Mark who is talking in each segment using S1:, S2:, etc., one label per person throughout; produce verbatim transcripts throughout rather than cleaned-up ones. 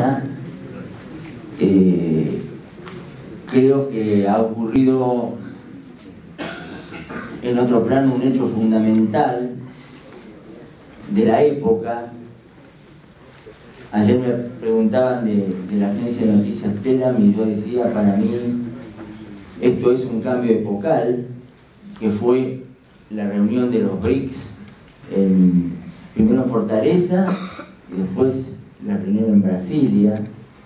S1: Guerra, eh, creo que ha ocurrido en otro plano un hecho fundamental de la época. Ayer me preguntaban de, de la agencia de noticias Telam y yo decía, para mí esto es un cambio epocal, que fue la reunión de los BRICS, en, primero en Fortaleza y después la reunión en Brasilia,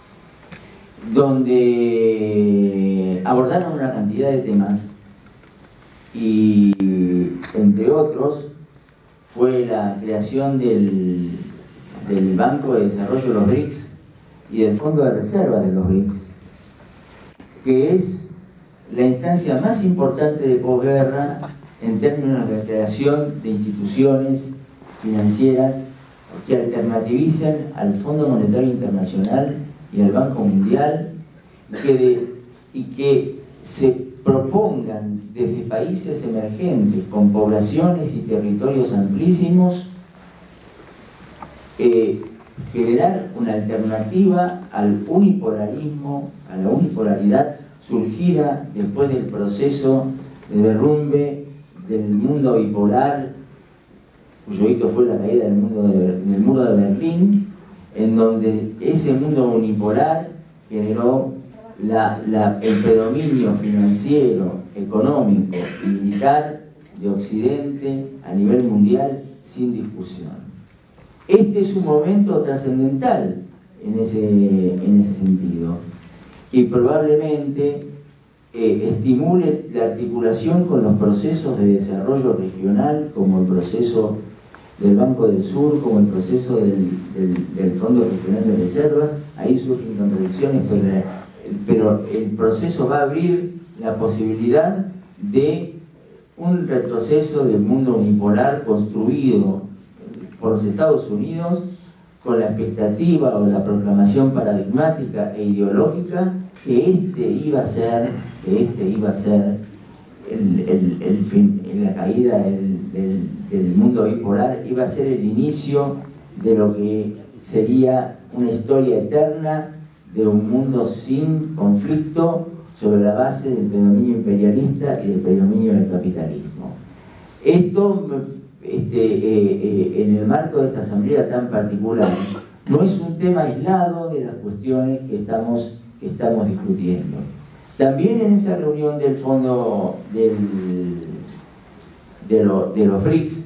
S1: donde abordaron una cantidad de temas y, entre otros, fue la creación del, del Banco de Desarrollo de los BRICS y del Fondo de Reserva de los BRICS, que es la instancia más importante de posguerra en términos de creación de instituciones financieras que alternativicen al Fondo Monetario Internacional y al Banco Mundial, y que, de, y que se propongan desde países emergentes con poblaciones y territorios amplísimos eh, generar una alternativa al unipolarismo, a la unipolaridad surgida después del proceso de derrumbe del mundo bipolar, cuyo hito fue la caída del, mundo de, del muro de Berlín, en donde ese mundo unipolar generó la, la, el predominio financiero, económico y militar de Occidente a nivel mundial sin discusión. Este es un momento trascendental en ese, en ese sentido, y probablemente eh, estimule la articulación con los procesos de desarrollo regional, como el proceso del Banco del Sur, como el proceso del, del, del Fondo Regional de Reservas. Ahí surgen contradicciones, pero, pero el proceso va a abrir la posibilidad de un retroceso del mundo unipolar construido por los Estados Unidos con la expectativa o la proclamación paradigmática e ideológica que este iba a ser, que este iba a ser el, el, el fin, la caída del, del, del mundo bipolar, iba a ser el inicio de lo que sería una historia eterna de un mundo sin conflicto sobre la base del predominio imperialista y del predominio del capitalismo. Esto, este, eh, eh, en el marco de esta asamblea tan particular, no es un tema aislado de las cuestiones que estamos, que estamos discutiendo. También en esa reunión del fondo del, de, lo, de los BRICS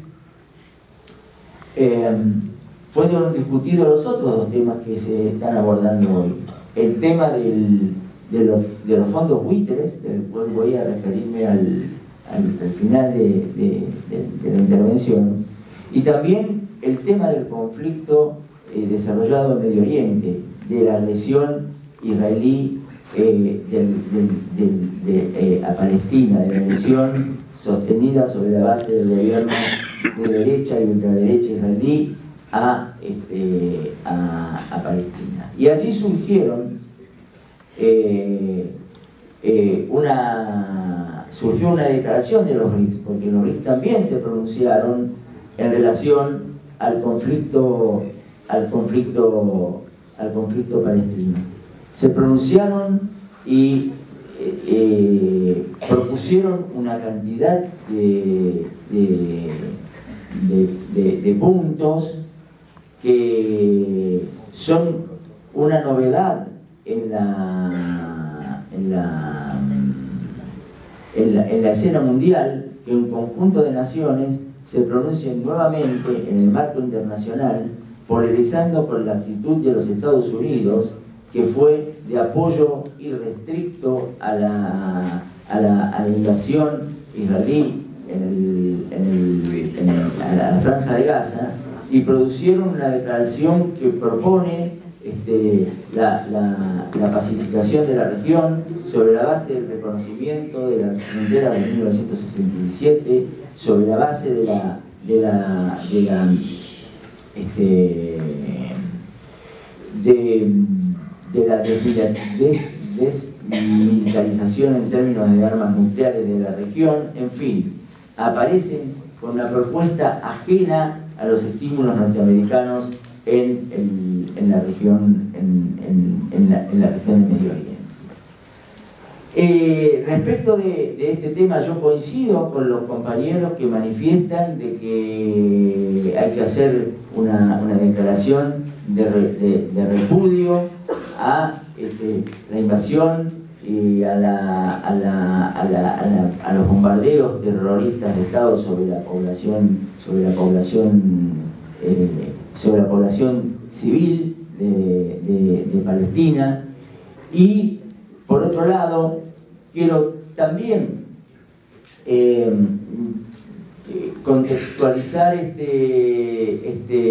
S1: eh, fueron discutidos los otros dos temas que se están abordando hoy. El tema del, de, los, de los fondos buitres, del cual voy a referirme al, al, al final de, de, de, de la intervención, y también el tema del conflicto eh, desarrollado en Medio Oriente, de la agresión israelí eh, del, del, del, de, eh, a Palestina, de la agresión sostenida sobre la base del gobierno de derecha y ultraderecha israelí a, este, a, a Palestina. Y allí surgieron eh, eh, una, surgió una declaración de los BRICS, porque los BRICS también se pronunciaron en relación al conflicto, al conflicto, al conflicto palestino. Se pronunciaron y eh, eh, propusieron una cantidad de, de, de, de, de puntos que son una novedad en la, en la, en la, en la escena mundial, que un conjunto de naciones se pronuncien nuevamente en el marco internacional, polarizando por la actitud de los Estados Unidos, que fue de apoyo irrestricto a la, a la, a la invasión israelí en, el, en, el, en el, a la franja de Gaza, y producieron una declaración que propone este, la, la, la pacificación de la región sobre la base del reconocimiento de las fronteras de mil novecientos sesenta y siete, sobre la base de la, de la, de la este, de, de la desmilitarización en términos de armas nucleares de la región. En fin, aparecen con una propuesta ajena a los estímulos norteamericanos en, en, en la región, en, en, en, la, en la región de Medio Oriente. Eh, respecto de, de este tema, yo coincido con los compañeros que manifiestan de que hay que hacer una, una declaración de, de, de repudio a este, la invasión y a, la, a, la, a, la, a, la, a los bombardeos terroristas de Estado sobre la población, sobre la población, eh, sobre la población civil de, de, de Palestina. Y por otro lado, quiero también eh, contextualizar este,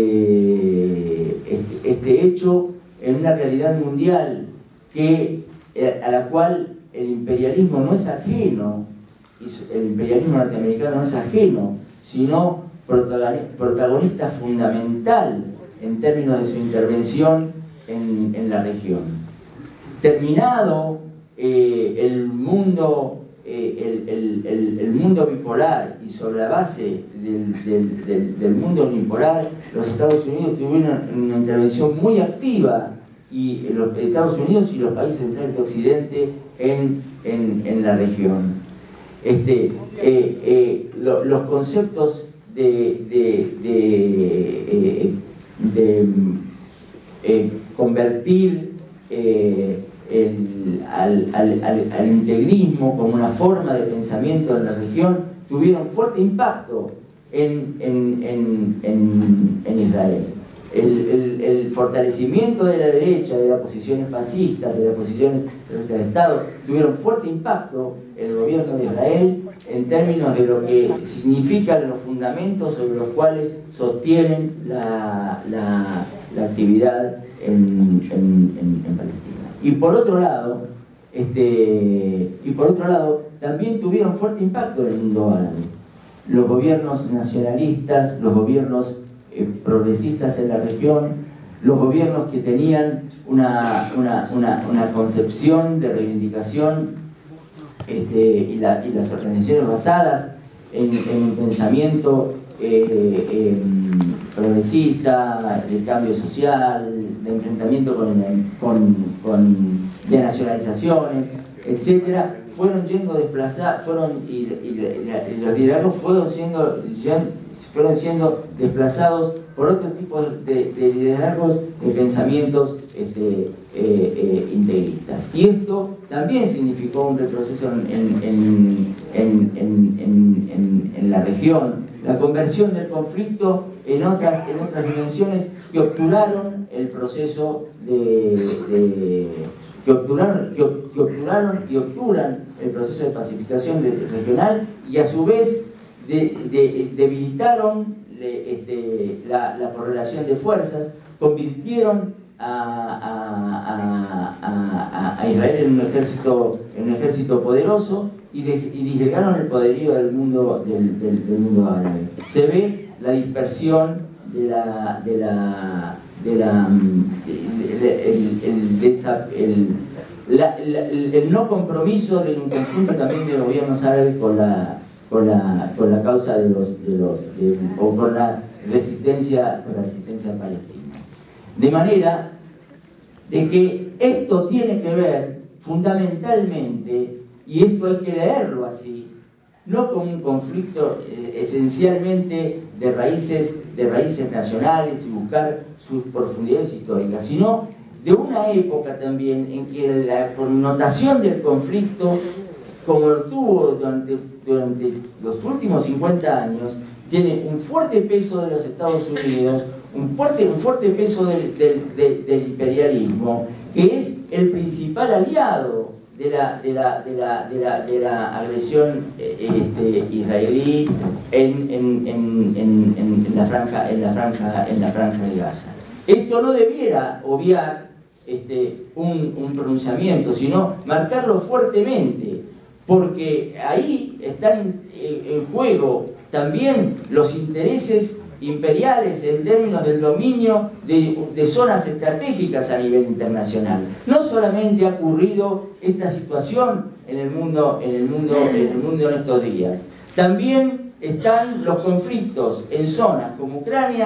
S1: este, este, este hecho en una realidad mundial que, a la cual el imperialismo no es ajeno, el imperialismo norteamericano no es ajeno, sino protagonista fundamental en términos de su intervención en, en la región. Terminado eh, el mundo eh, el, el, el, el mundo bipolar y sobre la base del, del, del, del mundo unipolar, los Estados Unidos tuvieron una intervención muy activa, y los Estados Unidos y los países centrales de Occidente en, en, en la región. Este, eh, eh, lo, los conceptos de, de, de, eh, de eh, convertir eh, el, al, al, al, al integrismo como una forma de pensamiento en la región tuvieron fuerte impacto en, en, en, en, en Israel. El, el, el fortalecimiento de la derecha, de las posiciones fascistas, de las posiciones del Estado, tuvieron fuerte impacto en el gobierno de Israel en términos de lo que significan los fundamentos sobre los cuales sostienen la, la, la actividad en, en, en, en Palestina. Y por otro lado, este, y por otro lado, también tuvieron fuerte impacto en el mundo árabe. Los gobiernos nacionalistas, los gobiernos Eh, progresistas en la región, los gobiernos que tenían una, una, una, una concepción de reivindicación este, y, la, y las organizaciones basadas en, en un pensamiento eh, eh, progresista, de cambio social, de enfrentamiento con, con, con denacionalizaciones, etcétera, fueron yendo desplazados, fueron y, y, y los liderazgos fueron siendo fueron siendo desplazados por otro tipo de, de liderazgos, de pensamientos este, eh, eh, integristas. Y esto también significó un retroceso en, en, en, en, en, en, en la región, la conversión del conflicto en otras, en otras dimensiones que obturaron el proceso de, de que obturaron, que, que obturaron y obturan el proceso de pacificación de, de regional, y a su vez de, de, debilitaron le, este, la, la correlación de fuerzas, convirtieron a, a, a, a, a Israel en un ejército, en un ejército poderoso, y, de, y disgregaron el poderío del mundo, del, del, del mundo árabe. Se ve la dispersión de la, de la de la de, de, el, el, el, la, la, el, el no compromiso de un conjunto también de gobiernos árabes con la con la, con la causa de los, de los de, o con la resistencia con la resistencia palestina. De manera de que esto tiene que ver fundamentalmente, y esto hay que leerlo así, no con un conflicto eh, esencialmente de raíces, de raíces nacionales y buscar sus profundidades históricas, sino de una época también en que la connotación del conflicto, como lo tuvo durante, durante los últimos cincuenta años, tiene un fuerte peso de los Estados Unidos, un fuerte, un fuerte peso del, del, del, del imperialismo, que es el principal aliado de la, de la, de la, de la, de la agresión este, israelí en, en, en, en, en, la franja, en, la franja, en la franja de Gaza. Esto no debiera obviar este, un, un pronunciamiento, sino marcarlo fuertemente, porque ahí están en, en juego también los intereses imperiales en términos del dominio de, de zonas estratégicas a nivel internacional. No solamente ha ocurrido esta situación en el mundo en el mundo, en el mundo en estos días, también están los conflictos en zonas como Ucrania,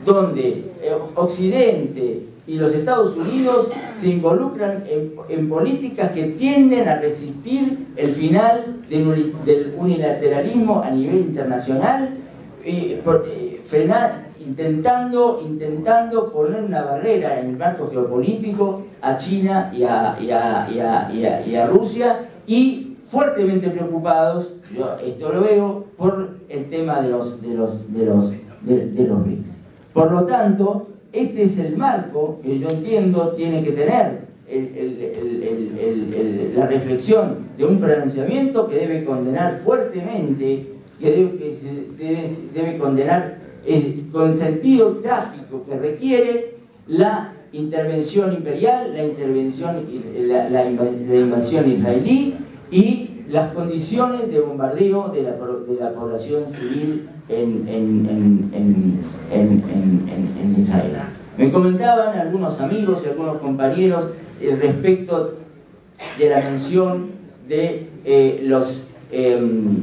S1: donde Occidente y los Estados Unidos se involucran en, en políticas que tienden a resistir el final del, del unilateralismo a nivel internacional, eh, por, eh, frenar, intentando, intentando poner una barrera en el marco geopolítico a China y a, y a, y a, y a, y a Rusia, y fuertemente preocupados, yo esto lo veo, por el tema de los, de los, de los, de, de los B R I C S. Por lo tanto, este es el marco que yo entiendo tiene que tener el, el, el, el, el, el, la reflexión de un pronunciamiento que debe condenar fuertemente, que debe, que se debe, debe condenar eh, con sentido trágico que requiere la intervención imperial, la intervención, la, la, la invasión israelí y las condiciones de bombardeo de la, de la población civil en, en, en, en, en, en, en Israel. Me comentaban algunos amigos y algunos compañeros eh, respecto de la mención de eh, los eh,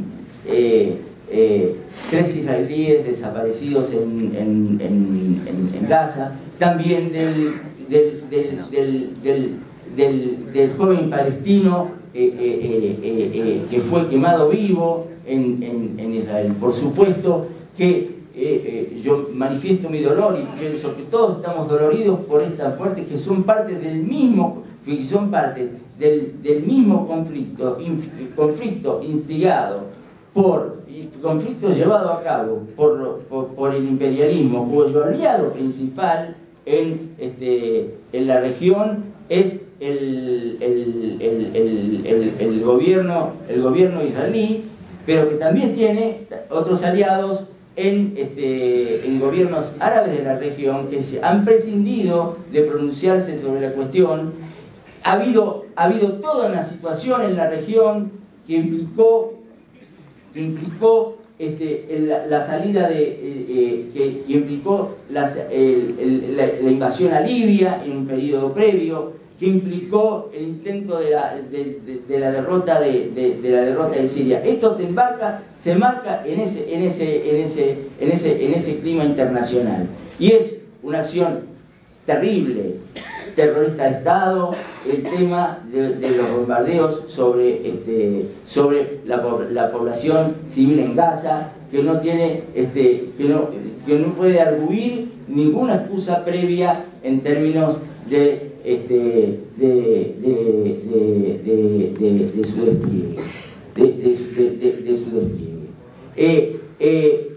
S1: eh, eh, tres israelíes desaparecidos en, en, en, en, en Gaza, también del, del, del, del, del, del, del joven palestino eh, eh, eh, eh, que fue quemado vivo en, en, en Israel. Por supuesto que Eh, eh, yo manifiesto mi dolor y pienso que todos estamos doloridos por estas muertes que son parte del mismo, que son parte del, del mismo conflicto, in, conflicto instigado por, conflicto llevado a cabo por, por, por el imperialismo, cuyo aliado principal en, este, en la región es el, el, el, el, el, el, gobierno, el gobierno israelí, pero que también tiene otros aliados En, este, en gobiernos árabes de la región que se han prescindido de pronunciarse sobre la cuestión. Ha habido, ha habido toda una situación en la región que implicó, que implicó este, la, la salida de, eh, eh, que, que implicó las, el, el, la, la invasión a Libia en un periodo previo, que implicó el intento de la, de, de, de la derrota de, de, de la derrota de Siria. Esto se embarca, se marca en ese, en ese, en ese, en ese, en ese clima internacional. Y es una acción terrible, terrorista de Estado, el tema de, de los bombardeos sobre, este, sobre la, la población civil en Gaza, que no tiene, este, que no, que no puede arguir ninguna excusa previa en términos de Este, de, de, de, de, de, de su despliegue, de, de, de, de su despliegue. Eh, eh,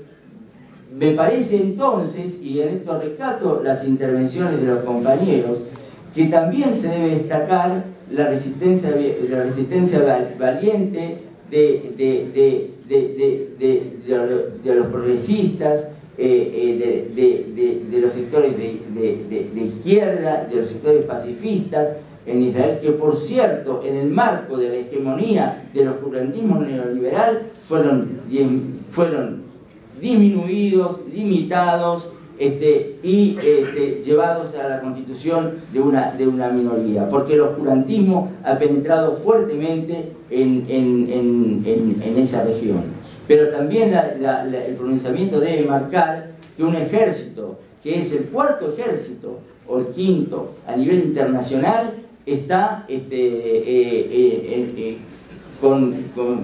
S1: me parece entonces, y en esto rescato las intervenciones de los compañeros, que también se debe destacar la resistencia, la resistencia valiente de, de, de, de, de, de, de, de los progresistas, Eh, eh, de, de, de, de los sectores de, de, de, de izquierda, de los sectores pacifistas en Israel, que por cierto, en el marco de la hegemonía del oscurantismo neoliberal, fueron, fueron disminuidos, limitados este, y este, llevados a la constitución de una, de una minoría, porque el oscurantismo ha penetrado fuertemente en, en, en, en, en esa región. Pero también la, la, la, el pronunciamiento debe marcar que un ejército, que es el cuarto ejército, o el quinto, a nivel internacional, está este, eh, eh, eh, con, con,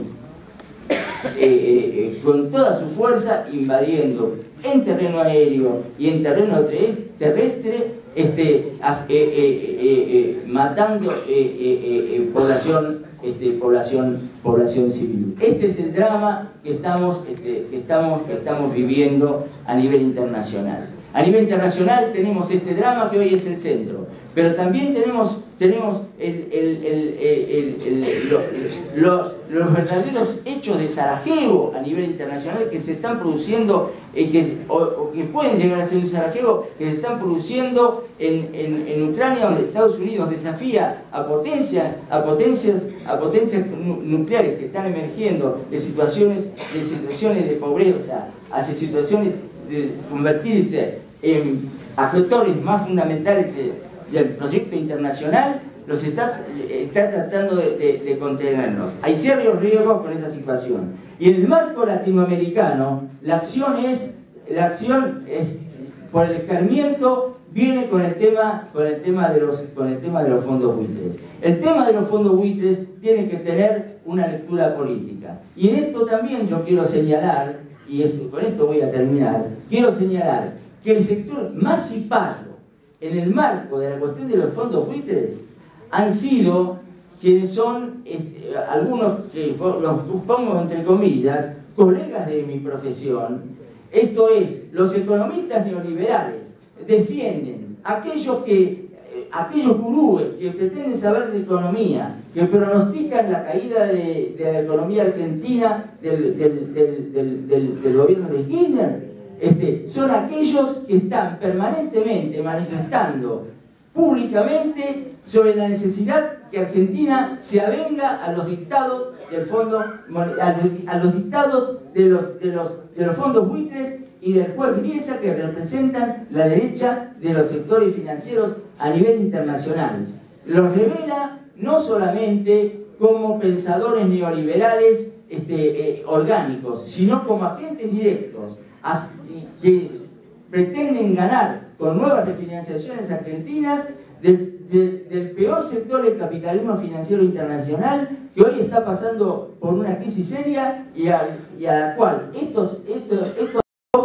S1: eh, eh, con toda su fuerza invadiendo en terreno aéreo y en terreno terrestre, este, eh, eh, eh, eh, matando eh, eh, eh, población, este, población, población civil. Este es el drama que estamos, este, que estamos, que estamos viviendo a nivel internacional. A nivel internacional tenemos este drama que hoy es el centro, pero también tenemos, tenemos el, el, el, el, el, el, lo, los verdaderos hechos de Sarajevo a nivel internacional que se están produciendo, eh, que, o, o que pueden llegar a ser un Sarajevo, que se están produciendo en, en, en Ucrania, donde Estados Unidos desafía a, potencia, a, potencias, a potencias nucleares que están emergiendo de situaciones, de situaciones de pobreza, hacia situaciones de convertirse en actores más fundamentales de, del proyecto internacional, los está, está tratando de, de, de contenernos. Hay serios riesgos con esa situación. Y en el marco latinoamericano, la acción es, la acción es, por el escarmiento, viene con el tema, con el tema, de, los, con el tema de los fondos buitres. El tema de los fondos buitres tiene que tener una lectura política. Y en esto también yo quiero señalar, y esto, con esto voy a terminar, quiero señalar que el sector más cipayo en el marco de la cuestión de los fondos buitres han sido quienes son, este, algunos que los pongo entre comillas, colegas de mi profesión, esto es, los economistas neoliberales defienden aquellos que, eh, aquellos gurúes que pretenden saber de economía, que pronostican la caída de, de la economía argentina del, del, del, del, del, del gobierno de Kirchner, este, son aquellos que están permanentemente manifestando públicamente sobre la necesidad que Argentina se avenga a los dictados del fondo, a los, a los dictados de los, de, los, de los fondos buitres y del juez Griesa, que representan la derecha de los sectores financieros a nivel internacional. Los revela no solamente como pensadores neoliberales este, eh, orgánicos, sino como agentes directos as, que pretenden ganar con nuevas refinanciaciones argentinas del, del, del peor sector del capitalismo financiero internacional, que hoy está pasando por una crisis seria y a, y a la cual estos, estos, estos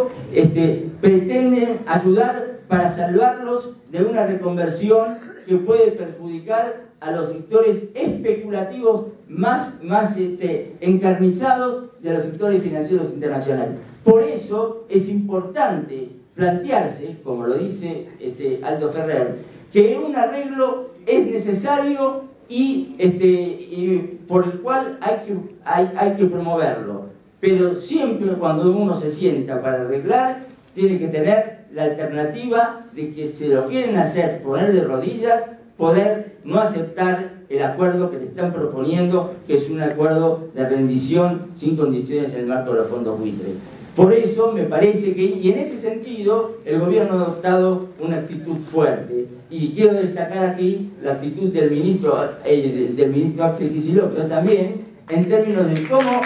S1: este, pretenden ayudar para salvarlos de una reconversión que puede perjudicar a los sectores especulativos más, más este, encarnizados de los sectores financieros internacionales. Por eso es importante plantearse, como lo dice este, Aldo Ferrer, que un arreglo es necesario y, este, y por el cual hay que, hay, hay que promoverlo. Pero siempre cuando uno se sienta para arreglar, tiene que tener la alternativa de que si lo quieren hacer, poner de rodillas, poder no aceptar el acuerdo que le están proponiendo, que es un acuerdo de rendición sin condiciones en el marco de los fondos buitres. Por eso me parece que, y en ese sentido, el gobierno ha adoptado una actitud fuerte. Y quiero destacar aquí la actitud del ministro, eh, del ministro Axel Kicillof, pero también en términos de cómo...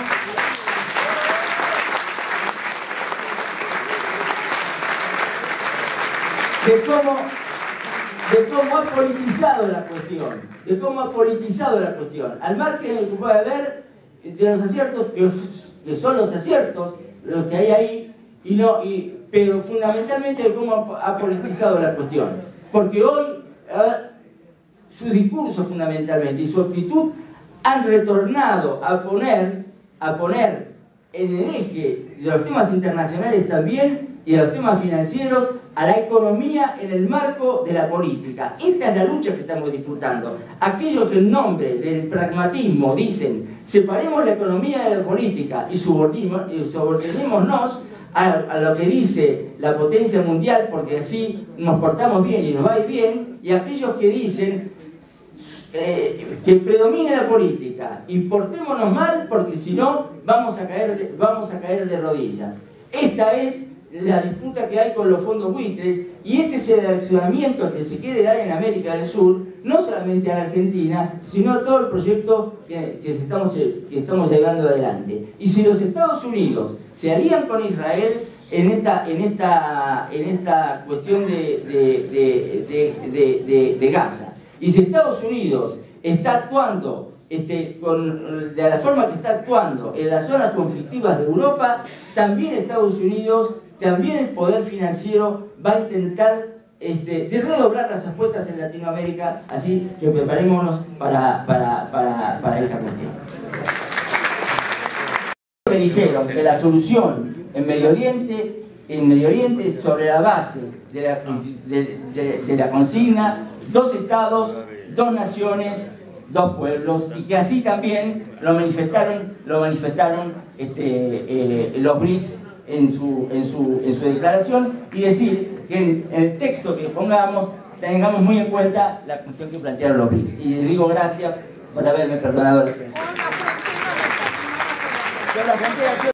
S1: de cómo, de cómo ha politizado la cuestión, de cómo ha politizado la cuestión, al margen de que puede haber de los aciertos, que, que son los aciertos, los que hay ahí, y no, y, pero fundamentalmente de cómo ha politizado la cuestión. Porque hoy, su discurso fundamentalmente y su actitud han retornado a poner, a poner en el eje de los temas internacionales también y de los temas financieros a la economía en el marco de la política. Esta es la lucha que estamos disputando. Aquellos que en nombre del pragmatismo dicen separemos la economía de la política y subordinémonos a, a lo que dice la potencia mundial porque así nos portamos bien y nos va bien, y aquellos que dicen eh, que predomine la política y portémonos mal porque si no vamos a caer de, vamos a caer de rodillas. Esta es la disputa que hay con los fondos buitres, y este es el accionamiento que se quiere dar en América del Sur, no solamente a la Argentina, sino a todo el proyecto que, que, estamos, que estamos llevando adelante. Y si los Estados Unidos se alían con Israel en esta, en esta, en esta cuestión de, de, de, de, de, de, de Gaza, y si Estados Unidos está actuando Este, con, de la forma que está actuando en las zonas conflictivas de Europa, también Estados Unidos, también el poder financiero va a intentar este, de redoblar las apuestas en Latinoamérica, así que preparémonos para, para, para, para esa cuestión. Me dijeron que la solución en Medio Oriente, en Medio Oriente sobre la base de la, de, de, de la consigna, dos estados, dos naciones, dos pueblos, y que así también lo manifestaron, lo manifestaron este, eh, los B R I C S en su, en, su, en su declaración, y decir que en, en el texto que pongamos tengamos muy en cuenta la cuestión que plantearon los B R I C S. Y les digo gracias por haberme perdonado la experiencia.